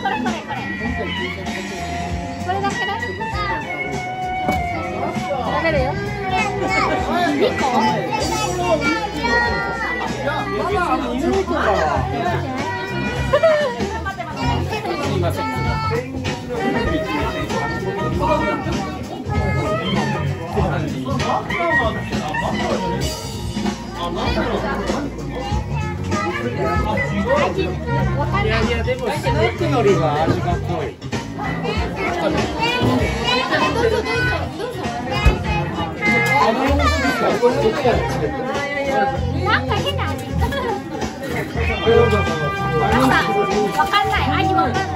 これだけだ。食べるよ。2個？ すみません。いやいや、でもすごくのりが味が濃い。 なんか変な味。わかんない、味わかんない。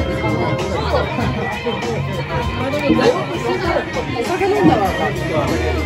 お酒飲んだら